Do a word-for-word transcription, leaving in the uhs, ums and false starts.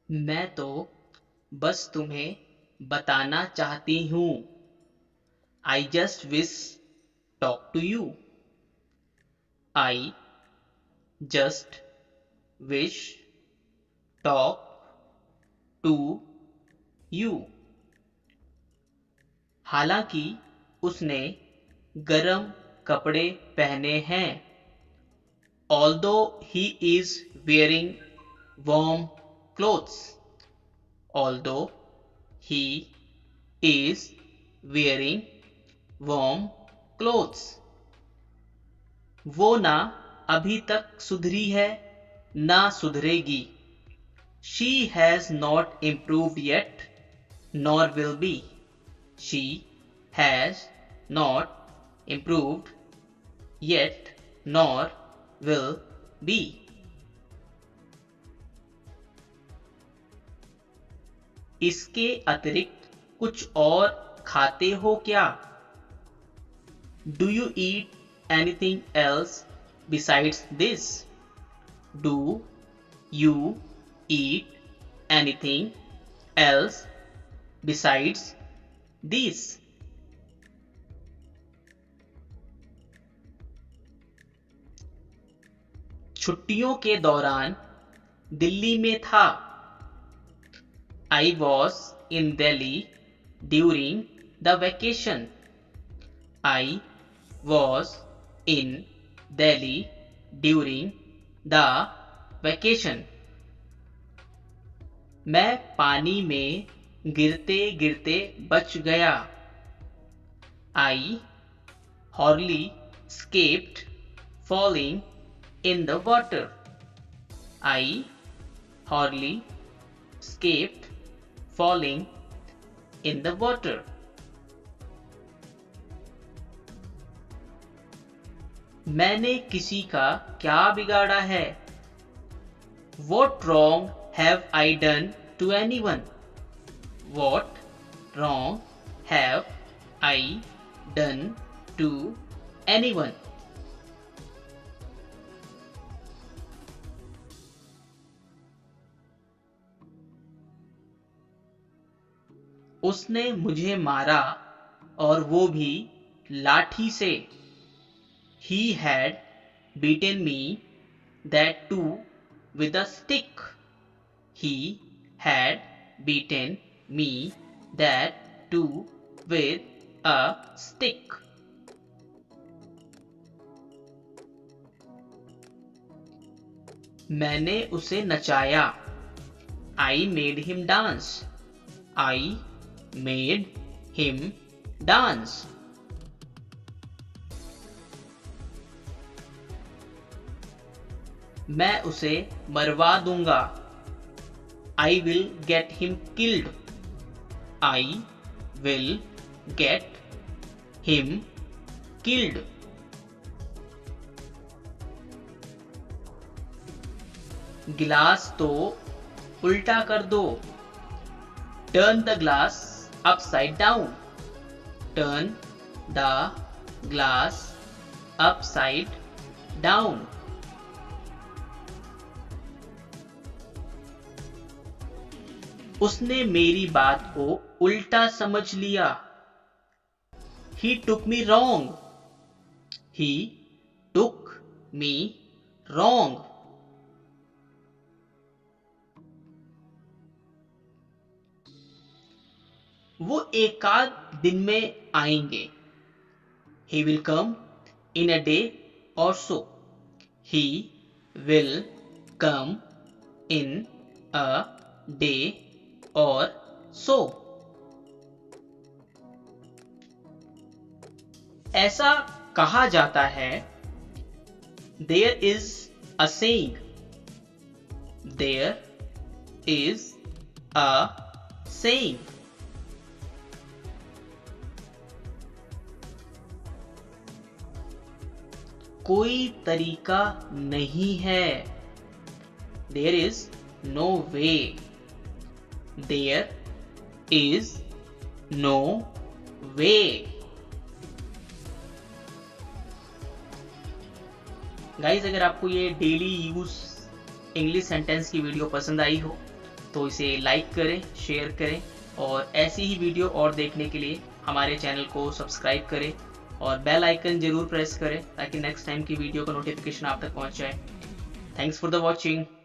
मैं तो बस तुम्हें बताना चाहती हूँ। I just wish talk to you. I just wish talk to you. हालांकि उसने गरम कपड़े पहने हैं। Although he is wearing warm clothes. Although he is wearing warm clothes. वो ना अभी तक सुधरी है ना सुधरेगी। She has not improved yet nor will be. She has not improved yet nor will be. इसके अतिरिक्त कुछ और खाते हो क्या? Do you eat anything else besides this? Do you eat anything else besides this? छुट्टियों के दौरान दिल्ली में था। I was in Delhi during the vacation. I was in Delhi during the vacation. मैं पानी में गिरते गिरते बच गया। I hardly escaped falling in the water. I hardly escaped falling in the water. मैंने किसी का क्या बिगाड़ा है? What wrong have I done to anyone? What wrong have I done to anyone? उसने मुझे मारा और वो भी लाठी से। He had beaten me, that too with a stick. He had beaten me, that too with a stick. मैंने उसे नचाया। I made him dance. I made him dance. मैं उसे मरवा दूंगा। I will get him killed. I will get him killed. गिलास तो उल्टा कर दो। Turn the glass upside down. Turn the glass upside down. उसने मेरी बात को उल्टा समझ लिया। He took me wrong. He took me wrong. वो एक आध दिन में आएंगे। He will come in a day or so. He will come in a day or so. ऐसा कहा जाता है। There is a saying. There is a saying. कोई तरीका नहीं है। There is no way. There is no way. Guys, अगर आपको ये डेली यूज इंग्लिश सेंटेंस की वीडियो पसंद आई हो तो इसे लाइक करें, शेयर करें और ऐसी ही वीडियो और देखने के लिए हमारे चैनल को सब्सक्राइब करें और बेल आइकन जरूर प्रेस करें ताकि नेक्स्ट टाइम की वीडियो का नोटिफिकेशन आप तक पहुंच जाए। Thanks for the watching.